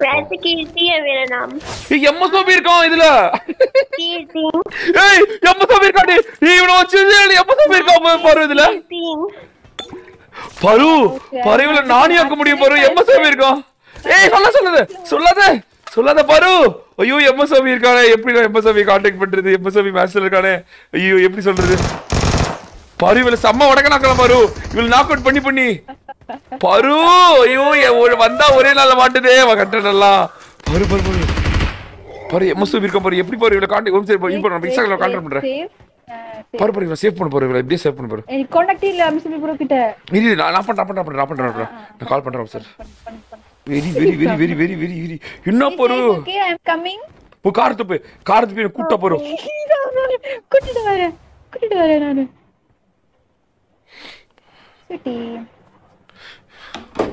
கீர்த்தி வேற நாம் எம்மசோபி இருக்கான் இதுல. கீர்த்தி ஏய் எம்மசோபி இருக்காடி. இவன வச்சு எம்மசோபி இருக்கான் பாரு இதுல. பரு பருவில நானே ஆக்க முடியும் பாரு. எம்மசோபி இருக்கான். ஏய் சொல்லாத பரு. ஐயோ எம்மசோபி இருக்கானே. எப்படி நான் எம்மசோபி கான்டாக்ட் பண்றது? எம்மசோபி மேட்ச்ல இருக்கானே. ஐயோ எப்படி சொல்றது? பரு இவள செம்ம வடக்கனாக்கலாம் பாரு. இவள நாக் அவுட் பண்ணி பரு. ஐயோ வந்தா ஒரே நாள்ல மாட்டுதே கட்டடலாம். பரு எம்மசோபி இருக்க பாரு. எப்படி பாரு இவள கான்டாக்ட் ஹோம் சரி இப்போ நான் இன்ஸ்டாகிராம்ல கான்டாக்ட் பண்றேன். பாரு இவள சேவ் பண்ண பாரு. இவள எப்படியே சேவ் பண்ண பாரு. எனக்கு கான்டாக்ட் இல்ல எம்எஸ்பி ப்ரோ கிட்ட. இரு நான் பண்றேன். நான் கால் பண்றேன் சார். வெரி என்ன பாரு. Okay I am coming. போ கார் துப்பு கூட்ட பாரு. கூட்டிட்டு வரேன் நானு. சிட்டி